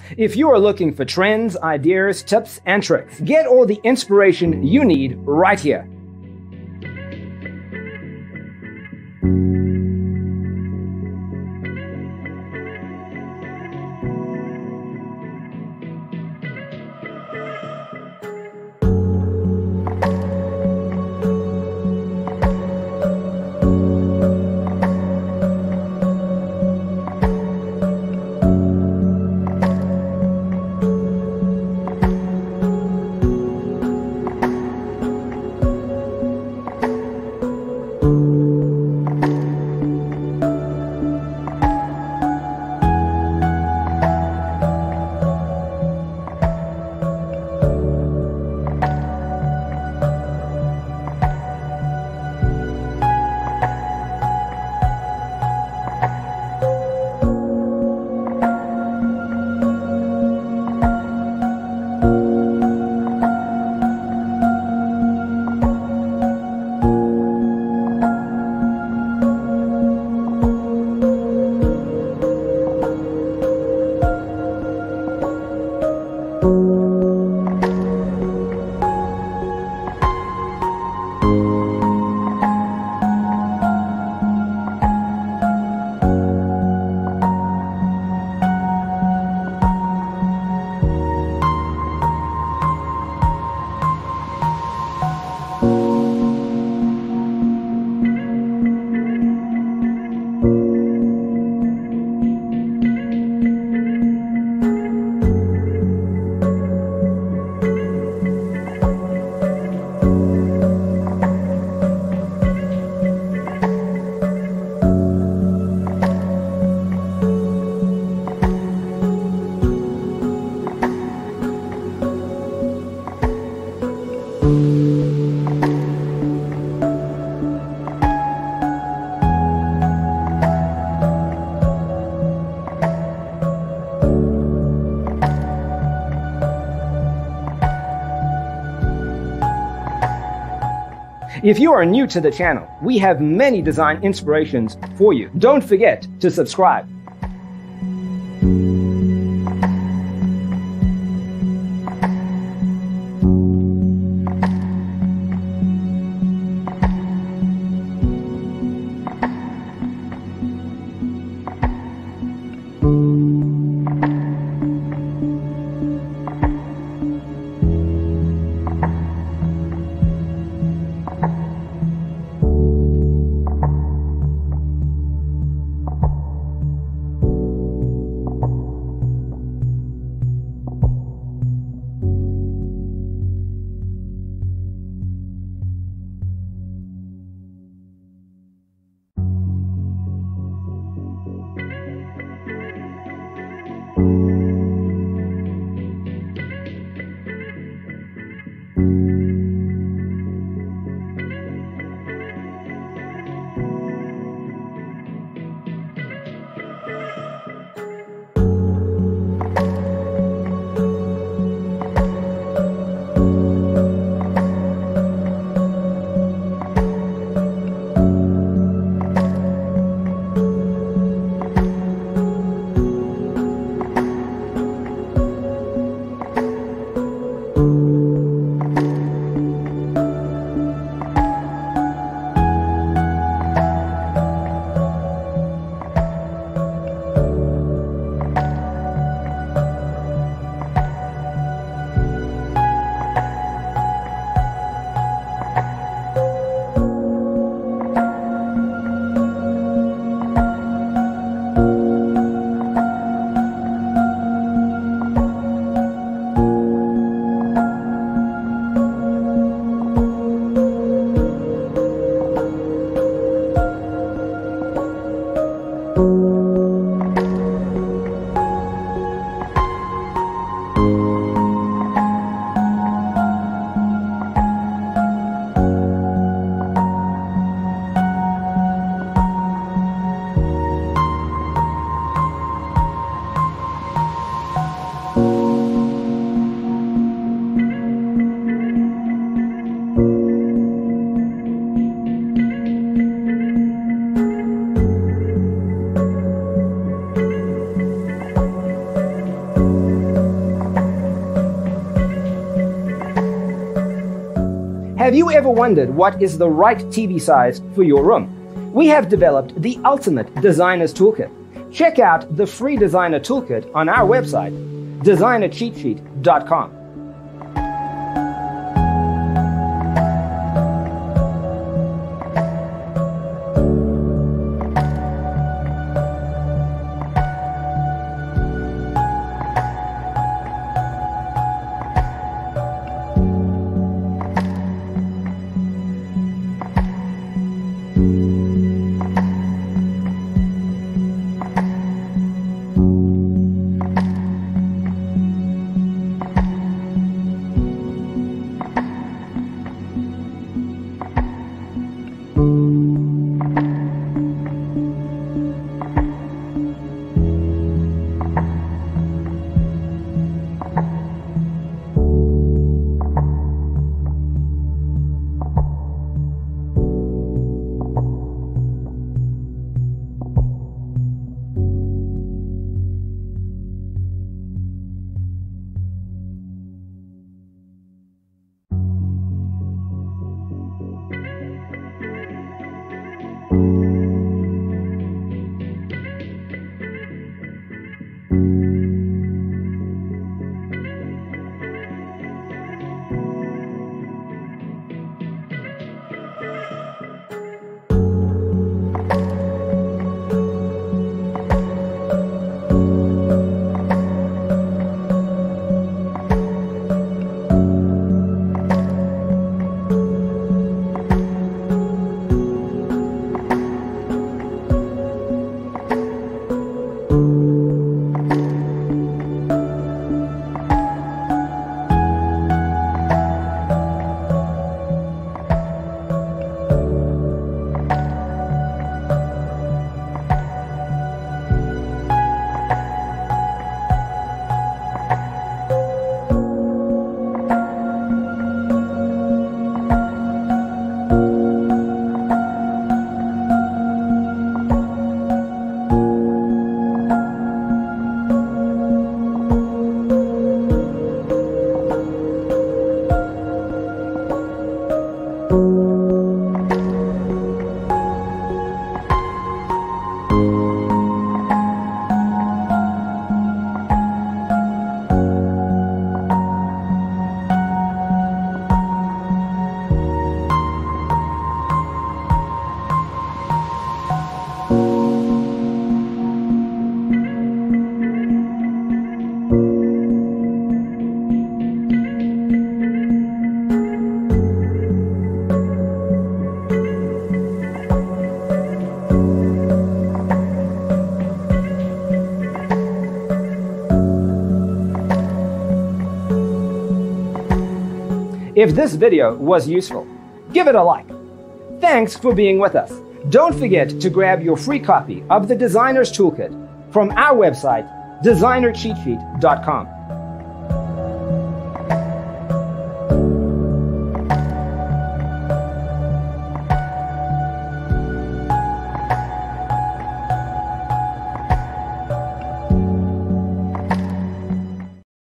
If you are looking for trends, ideas, tips, and tricks, get all the inspiration you need right here. If you are new to the channel, we have many design inspirations for you. Don't forget to subscribe. Have you ever wondered what is the right TV size for your room? We have developed the ultimate designer's toolkit. Check out the free designer toolkit on our website, designercheatsheet.com. If this video was useful, give it a like. Thanks for being with us. Don't forget to grab your free copy of the Designer's Toolkit from our website, designercheatsheet.com.